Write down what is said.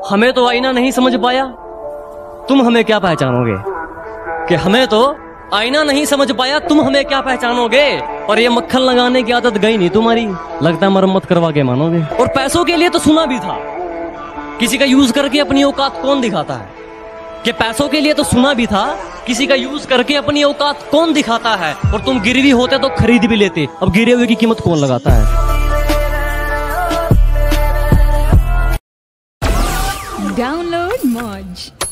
हमें तो आईना नहीं समझ पाया, तुम हमें क्या पहचानोगे। कि हमें तो आईना नहीं समझ पाया, तुम हमें क्या पहचानोगे। और ये मक्खन लगाने की आदत गई नहीं तुम्हारी, लगता है मरम्मत करवा के मानोगे। और पैसों के लिए तो सुना भी था, किसी का यूज करके अपनी औकात कौन दिखाता है। कि पैसों के लिए तो सुना भी था, किसी का यूज करके अपनी औकात कौन दिखाता है। और तुम गिरवी होते तो खरीद भी लेते, अब गिरे हुए की कीमत कौन लगाता है। Download Moj.